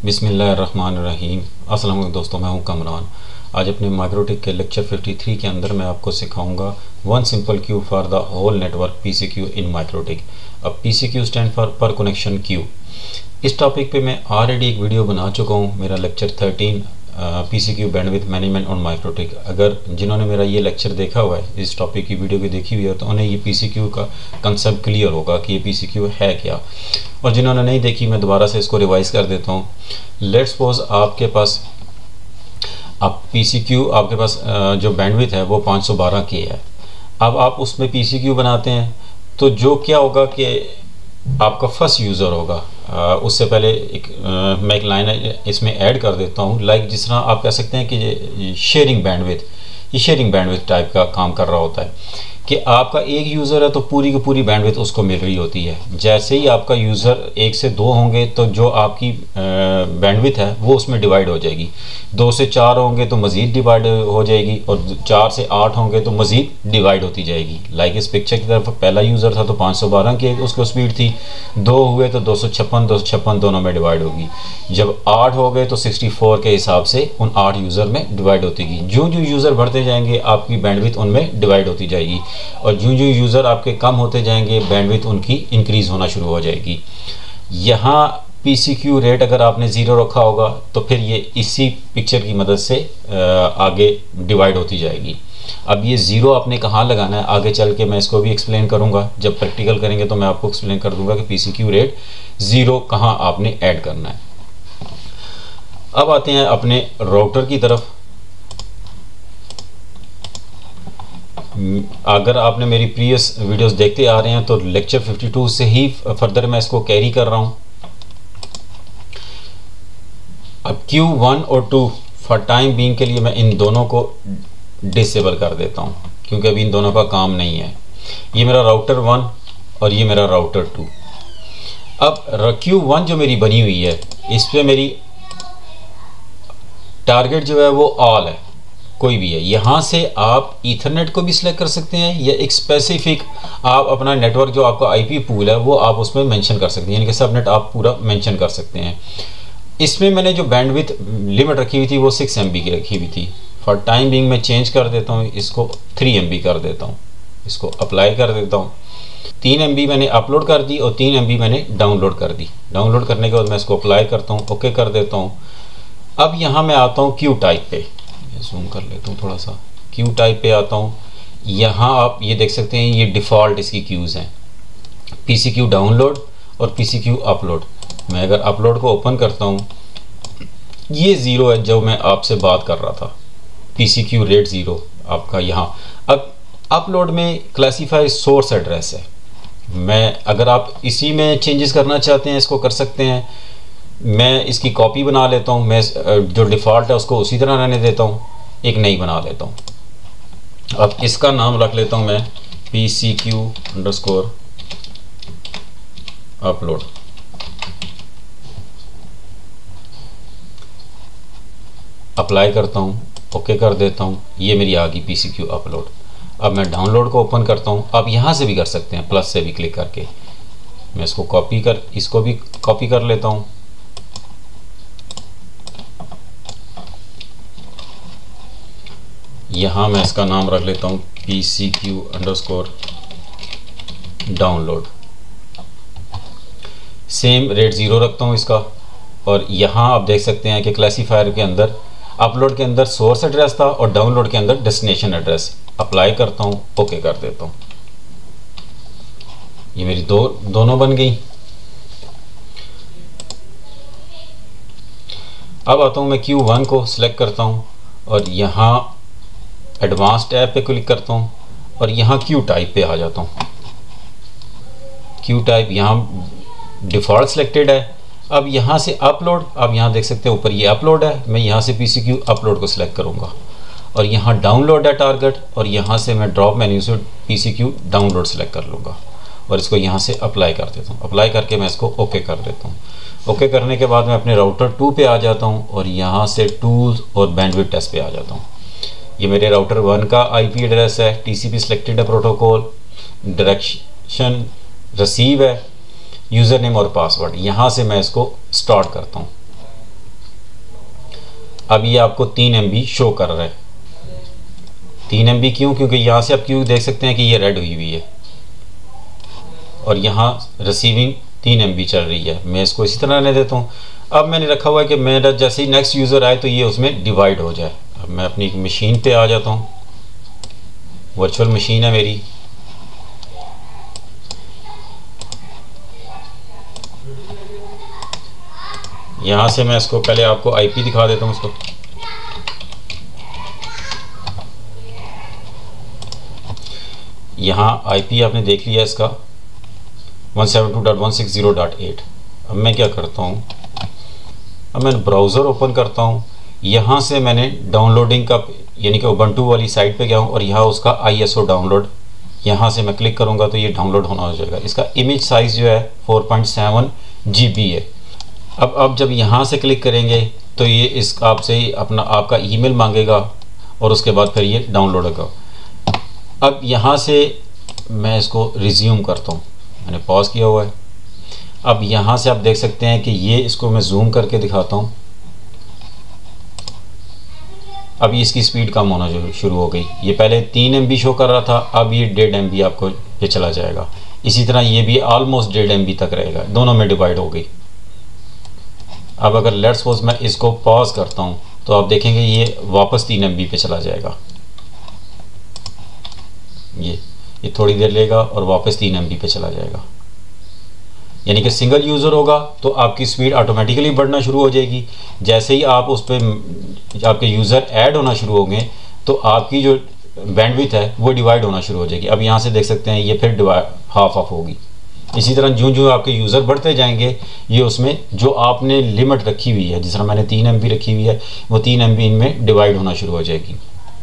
बिस्मिल्लाहिर्रहमानिर्रहीम। अस्सलाम वालेकुम दोस्तों, मैं हूं कमरान। आज अपने माइक्रोटिक के लेक्चर 53 के अंदर मैं आपको सिखाऊंगा one simple queue for the whole network PCQ in MikroTik. अब PCQ stand for per connection queue. इस टॉपिक पे मैं ऑलरेडी एक वीडियो बना चुका हूं, मेरा lecture 13 PCQ bandwidth management on MikroTik. अगर जिन्होंने मेरा ये लेक्चर देखा हुआ है, इस टॉपिक की वीडियो की देखी हुई है, तो उन्हें ये पीसीक्यू का कंसेप्ट क्लियर होगा कि ये पीसीक्यू है क्या। और जिन्होंने नहीं देखी, मैं दोबारा से इसको रिवाइज कर देता हूँ। लेट्स सपोज आपके पास पीसीक्यू आपके पास जो बैंडविड्थ है वो 512 की है। अब आप उसमें पीसीक्यू बनाते हैं तो जो क्या होगा कि आपका फर्स्ट यूज़र होगा। उससे पहले मैं एक लाइन इसमें ऐड कर देता हूँ। लाइक जिस तरह आप कह सकते हैं कि ये शेयरिंग बैंडविड्थ टाइप का काम कर रहा होता है कि आपका एक यूज़र है तो पूरी की पूरी बैंडविड्थ उसको मिल रही होती है। जैसे ही आपका यूज़र 1 से 2 होंगे तो जो आपकी बैंडविड्थ है वो उसमें डिवाइड हो जाएगी। 2 से 4 होंगे तो मज़ीद डिवाइड हो जाएगी, और 4 से 8 होंगे तो मज़ीद डिवाइड होती जाएगी। लाइक इस पिक्चर की तरफ पहला यूज़र था तो 512 की उसको स्पीड थी, 2 हुए तो 256 दोनों में डिवाइड होगी। जब 8 हो गए तो 64 के हिसाब से उन 8 यूज़र में डिवाइड होती गई। जो यूज़र बढ़ते जाएंगे आपकी बैंडविड्थ उनमें डिवाइड होती जाएगी, और जो यूज़र आपके कम होते जाएंगे बैंडविड्थ उनकी इंक्रीज़ होना शुरू हो जाएगी। यहाँ पीसीक्यू रेट अगर आपने 0 रखा होगा तो फिर ये इसी पिक्चर की मदद से आगे डिवाइड होती जाएगी। अब ये 0 आपने कहाँ लगाना है, आगे चल के मैं इसको भी एक्सप्लेन करूँगा। जब प्रैक्टिकल करेंगे तो मैं आपको एक्सप्लेन कर दूँगा कि पीसीक्यू रेट 0 कहाँ आपने ऐड करना है। अब आते हैं अपने राउटर की तरफ। अगर आपने मेरी प्रीवियस वीडियोस देखते आ रहे हैं तो लेक्चर 52 से ही फर्दर मैं इसको कैरी कर रहा हूँ। अब Q1 और 2 फॉर टाइम बीइंग के लिए मैं इन दोनों को डिसेबल कर देता हूँ, क्योंकि अभी इन दोनों का काम नहीं है। ये मेरा राउटर 1 और ये मेरा राउटर 2। अब Q1 जो मेरी बनी हुई है, इस पर मेरी टारगेट जो है वो ऑल है, कोई भी है। यहाँ से आप ईथरनेट को भी सिलेक्ट कर सकते हैं, या एक स्पेसिफिक आप अपना नेटवर्क जो आपका आईपी पूल है वो आप उसमें मेंशन कर सकते हैं, यानी कि सबनेट आप पूरा मेंशन कर सकते हैं। इसमें मैंने जो बैंडविड्थ लिमिट रखी हुई थी वो 6 MB की रखी हुई थी। फॉर टाइम बीइंग मैं चेंज कर देता हूँ, इसको 3 MB कर देता हूँ। इसको अप्लाई कर देता हूँ। 3 MB मैंने अपलोड कर दी और 3 MB मैंने डाउनलोड कर दी। डाउनलोड करने के बाद मैं इसको अप्लाई करता हूँ, ओके कर देता हूँ। अब यहाँ मैं आता हूँ क्यू टाइप पे, जूम कर लेता हूँ थोड़ा सा। क्यू टाइप पे आता हूँ। यहाँ आप ये देख सकते हैं ये डिफ़ॉल्ट इसकी क्यूज़ हैं, पीसीक्यू डाउनलोड और पीसीक्यू अपलोड। मैं अगर अपलोड को ओपन करता हूँ, ये 0 है जो मैं आपसे बात कर रहा था, पीसीक्यू रेट 0 आपका यहाँ। अब अपलोड में क्लासीफाई सोर्स एड्रेस है। मैं अगर आप इसी में चेंजेस करना चाहते हैं इसको कर सकते हैं। मैं इसकी कॉपी बना लेता हूँ, मैं जो डिफ़ॉल्ट है उसको उसी तरह रहने देता हूँ, एक नई बना लेता हूँ। अब इसका नाम रख लेता हूँ मैं PCQ_ अपलोड। अप्लाई करता हूँ, ओके कर देता हूँ। ये मेरी आ गई PCQ अपलोड। अब मैं डाउनलोड को ओपन करता हूँ। आप यहाँ से भी कर सकते हैं, प्लस से भी क्लिक करके। मैं इसको भी कॉपी कर लेता हूँ। यहाँ मैं इसका नाम रख लेता हूँ PCQ_ डाउनलोड। सेम रेट 0 रखता हूँ इसका। और यहाँ आप देख सकते हैं कि क्लासीफायर के अंदर अपलोड के अंदर सोर्स एड्रेस था और डाउनलोड के अंदर डेस्टिनेशन एड्रेस। अप्लाई करता हूँ, ओके कर देता हूँ। ये मेरी दोनों बन गई। अब आता हूँ मैं Q1 को सिलेक्ट करता हूँ और यहाँ एडवांस टैब पे क्लिक करता हूँ और यहाँ क्यू टाइप पे आ जाता हूँ। क्यू टाइप यहाँ डिफ़ॉल्ट सिलेक्टेड है। अब यहाँ से अपलोड, आप यहाँ देख सकते हैं ऊपर ये अपलोड है। मैं यहाँ से पीसीक्यू अपलोड को सिलेक्ट करूँगा और यहाँ डाउनलोड है टारगेट, और यहाँ से मैं ड्रॉप मेन्यू से पीसीक्यू डाउनलोड सेलेक्ट कर लूँगा और इसको यहाँ से अप्लाई कर देता हूँ। अप्लाई करके मैं इसको ओके कर देता हूँ। ओके करने के बाद मैं अपने राउटर 2 पे आ जाता हूँ और यहाँ से टूल्स और बैंडविड्थ टेस्ट पे आ जाता हूँ। ये मेरे राउटर 1 का आईपी एड्रेस है, टीसीपी सिलेक्टेड है, प्रोटोकॉल डायरेक्शन रिसीव है, यूज़र नेम और पासवर्ड। यहाँ से मैं इसको स्टार्ट करता हूँ। अब ये आपको 3 MB शो कर रहा है। 3 MB क्यों? क्योंकि यहाँ से आप क्यों देख सकते हैं कि ये रेड हुई हुई है और यहाँ रिसीविंग 3 MB चल रही है। मैं इसको इसी तरह रहने देता हूँ। अब मैंने रखा हुआ है कि मेरा जैसे ही नेक्स्ट यूज़र आए तो ये उसमें डिवाइड हो जाए। अब मैं अपनी मशीन पे आ जाता हूँ, वर्चुअल मशीन है मेरी। यहाँ से मैं इसको पहले आपको IP दिखा देता हूँ इसको। यहाँ IP आपने देख लिया इसका 172.160.8। अब मैं क्या करता हूँ, अब मैं ब्राउज़र ओपन करता हूँ। यहाँ से मैंने डाउनलोडिंग का यानी कि उबंटू वाली साइट पे गया हूँ और यहाँ उसका ISO डाउनलोड, यहाँ से मैं क्लिक करूँगा तो ये डाउनलोड होना हो जाएगा। इसका इमेज साइज़ जो है 4.7 GB है। अब जब यहाँ से क्लिक करेंगे तो ये इस आपसे अपना आपका ईमेल मांगेगा और उसके बाद फिर ये डाउनलोड होगा। अब यहाँ से मैं इसको रिज्यूम करता हूँ, मैंने पॉज किया हुआ है। अब यहाँ से आप देख सकते हैं कि ये इसको मैं जूम करके दिखाता हूँ। अब ये इसकी स्पीड कम होना शुरू हो गई। ये पहले 3 MB शो कर रहा था, अब ये 1.5 MB आपको ये चला जाएगा। इसी तरह ये भी ऑलमोस्ट 1.5 MB तक रहेगा, दोनों में डिवाइड हो गई। अब अगर लेट्स सपोज मैं इसको पॉज करता हूँ तो आप देखेंगे ये वापस 3 MB पे चला जाएगा। ये थोड़ी देर लेगा और वापस 3 MB पे चला जाएगा। यानी कि सिंगल यूज़र होगा तो आपकी स्पीड ऑटोमेटिकली बढ़ना शुरू हो जाएगी। जैसे ही आप उस पर आपके यूज़र ऐड होना शुरू होंगे तो आपकी जो बैंडविड्थ है वो डिवाइड होना शुरू हो जाएगी। अब यहाँ से देख सकते हैं ये फिर हाफ ऑफ होगी। इसी तरह जो जो आपके यूज़र बढ़ते जाएंगे ये उसमें जो आपने लिमिट रखी हुई है, जिस तरह मैंने 3 MB रखी हुई है, वो 3 MB इनमें डिवाइड होना शुरू हो जाएगी।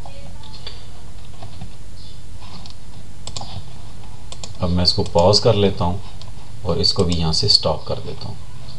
अब मैं इसको पॉज कर लेता हूँ और इसको भी यहाँ से स्टॉप कर देता हूँ।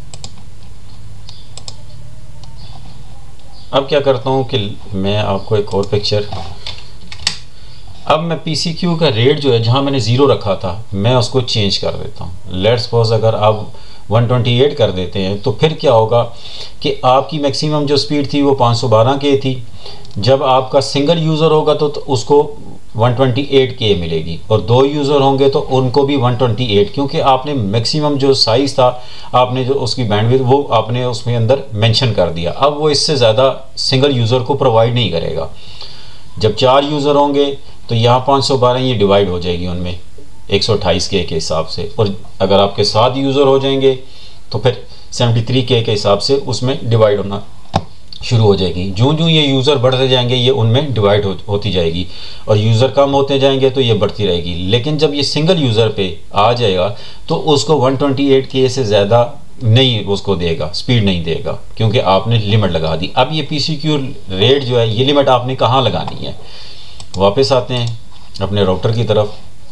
अब क्या करता हूँ कि मैं आपको एक और पिक्चर, अब मैं PCQ का रेट जो है जहाँ मैंने 0 रखा था मैं उसको चेंज कर देता हूँ। लेट्स सपोज अगर आप 128 कर देते हैं तो फिर क्या होगा कि आपकी मैक्सिमम जो स्पीड थी वो 512 के थी। जब आपका सिंगल यूज़र होगा तो उसको 128 के मिलेगी और 2 यूज़र होंगे तो उनको भी 128, क्योंकि आपने मैक्सिमम जो साइज़ था आपने जो उसकी बैंडविड्थ वो आपने उसमें अंदर मेंशन कर दिया। अब वो इससे ज़्यादा सिंगल यूज़र को प्रोवाइड नहीं करेगा। जब 4 यूज़र होंगे तो यहाँ 512 ये डिवाइड हो जाएगी उनमें 128 के हिसाब से, और अगर आपके 7 यूज़र हो जाएंगे तो फिर 73 के हिसाब से उसमें डिवाइड होना शुरू हो जाएगी। जो जो ये यूज़र बढ़ते जाएंगे ये उनमें डिवाइड होती जाएगी और यूज़र कम होते जाएंगे तो ये बढ़ती रहेगी। लेकिन जब ये सिंगल यूज़र पे आ जाएगा तो उसको 128 के से ज़्यादा नहीं उसको देगा, स्पीड नहीं देगा, क्योंकि आपने लिमिट लगा दी। अब ये PCQ रेट जो है ये लिमिट आपने कहाँ लगानी है। वापस आते हैं अपने राउटर की तरफ।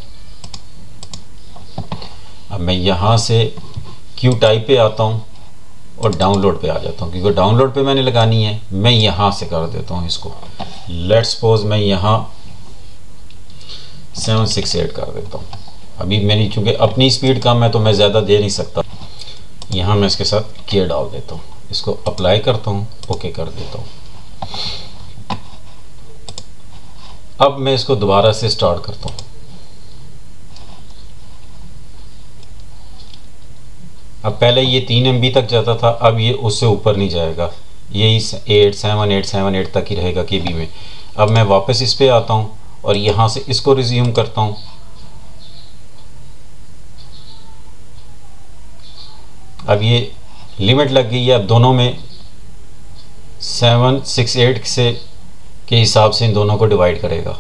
अब मैं यहाँ से Q टाइप पे आता हूँ और डाउनलोड पे आ जाता हूँ, क्योंकि डाउनलोड पे मैंने लगानी है। मैं यहाँ से कर देता हूँ इसको, लेट्स सपोज मैं यहाँ 768 कर देता हूँ। अभी मेरी चूँकि अपनी स्पीड कम है तो मैं ज़्यादा दे नहीं सकता। यहाँ मैं इसके साथ के डाल देता हूँ, इसको अप्लाई करता हूँ, ओके कर देता हूँ। अब मैं इसको दोबारा से स्टार्ट करता हूँ। अब पहले ये 3 MB तक जाता था, अब ये उससे ऊपर नहीं जाएगा, यही 87878 तक ही रहेगा KB में। अब मैं वापस इस पे आता हूँ और यहाँ से इसको रिज्यूम करता हूँ। अब ये लिमिट लग गई है, अब दोनों में 768 से के हिसाब से इन दोनों को डिवाइड करेगा।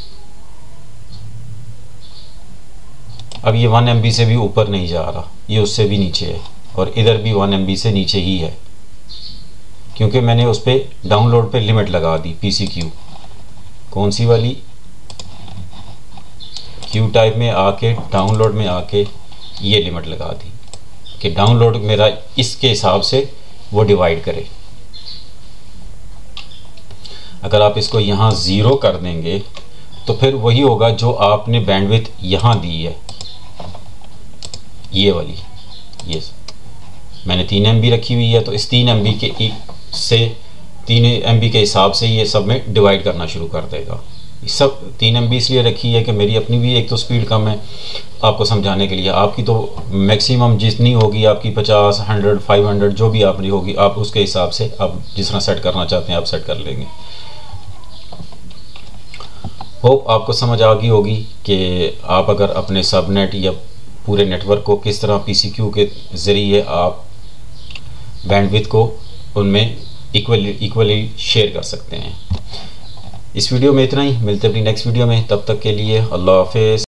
अब ये 1 MB से भी ऊपर नहीं जा रहा, ये उससे भी नीचे है, और इधर भी 1 MB से नीचे ही है, क्योंकि मैंने उस पर डाउनलोड पे लिमिट लगा दी। PCQ कौन सी वाली, Q टाइप में आके डाउनलोड में आके ये लिमिट लगा दी कि डाउनलोड मेरा इसके हिसाब से वो डिवाइड करे। अगर आप इसको यहाँ 0 कर देंगे तो फिर वही होगा जो आपने बैंडविड्थ यहाँ दी है, ये वाली, ये मैंने 3 MB रखी हुई है, तो इस 3 MB के से 3 MB के हिसाब से ये सब में डिवाइड करना शुरू कर देगा। सब 3 MB इसलिए रखी है कि मेरी अपनी भी एक तो स्पीड कम है, आपको समझाने के लिए। आपकी तो मैक्सिमम जितनी होगी आपकी 50, 100, 500 जो भी आपकी होगी, आप उसके हिसाब से आप जिस तरह सेट करना चाहते हैं आप सेट कर लेंगे। होप आपको समझ आ गई होगी कि आप अगर अपने सबनेट या पूरे नेटवर्क को किस तरह PCQ के ज़रिए आप बैंडविड्थ को उनमें इक्वली शेयर कर सकते हैं। इस वीडियो में इतना ही, मिलते हैं अपनी नेक्स्ट वीडियो में, तब तक के लिए अल्लाह हाफिज़।